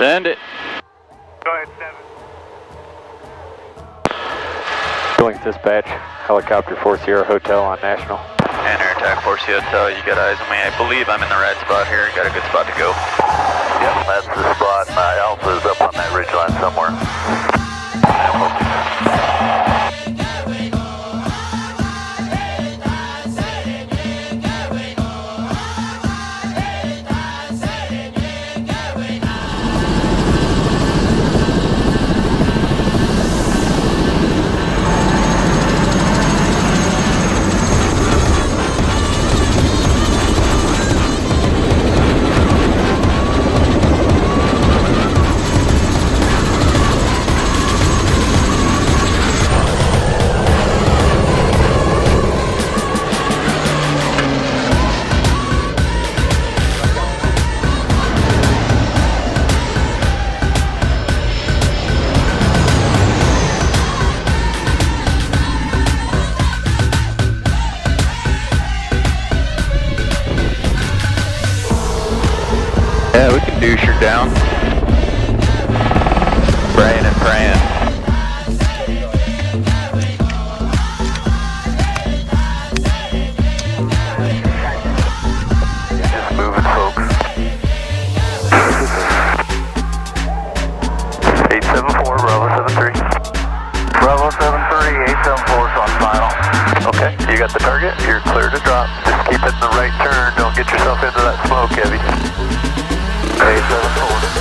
Send it. Go ahead, 7. Billings dispatch, helicopter 4 Sierra Hotel on National. And Helitack 4 Sierra Hotel, you got eyes on me. I believe I'm in the right spot here. Got a good spot to go. Yep, that's the spot. My Alpha is up on that ridgeline somewhere. Yeah, we can douche her down. Praying and praying. Just moving, folks. 874, Bravo 73. Bravo 73, 874 is on final. Okay, you got the target. You're clear to drop. Just keep hitting the right turn. Don't get yourself into that smoke, heavy. 874.